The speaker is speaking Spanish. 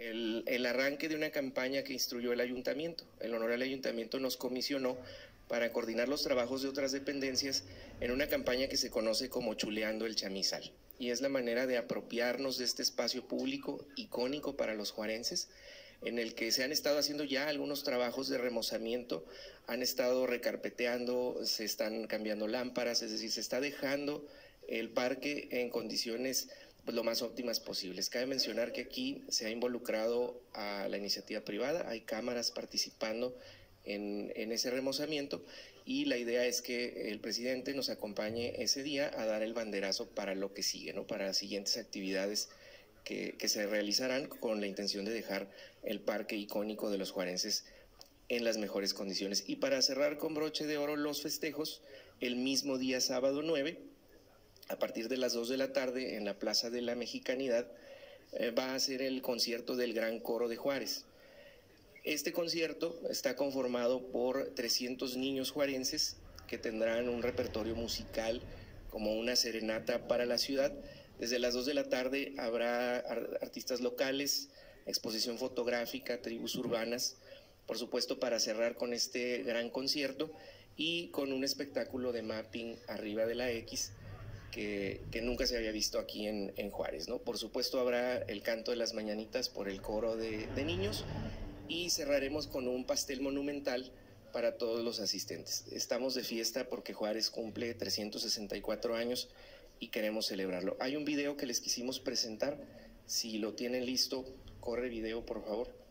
el arranque de una campaña que instruyó el ayuntamiento. El honorable ayuntamiento nos comisionó para coordinar los trabajos de otras dependencias en una campaña que se conoce como Chuleando el Chamizal. Y es la manera de apropiarnos de este espacio público icónico para los juarenses, en el que se han estado haciendo ya algunos trabajos de remozamiento, han estado recarpeteando, se están cambiando lámparas, es decir, se está dejando el parque en condiciones pues, lo más óptimas posibles. Cabe mencionar que aquí se ha involucrado a la iniciativa privada, hay cámaras participando en ese remozamiento y la idea es que el presidente nos acompañe ese día a dar el banderazo para lo que sigue, ¿no? Para las siguientes actividades que se realizarán con la intención de dejar el parque icónico de los juarenses en las mejores condiciones. Y para cerrar con broche de oro los festejos, el mismo día sábado 9, a partir de las 2 de la tarde en la Plaza de la Mexicanidad, va a ser el concierto del Gran Coro de Juárez. Este concierto está conformado por 300 niños juarenses que tendrán un repertorio musical como una serenata para la ciudad. Desde las 2 de la tarde habrá artistas locales, exposición fotográfica, tribus urbanas, por supuesto para cerrar con este gran concierto y con un espectáculo de mapping arriba de la X que nunca se había visto aquí en Juárez, ¿no? Por supuesto habrá el canto de las mañanitas por el coro de niños y cerraremos con un pastel monumental para todos los asistentes. Estamos de fiesta porque Juárez cumple 364 años y queremos celebrarlo. Hay un video que les quisimos presentar, si lo tienen listo, corre video por favor.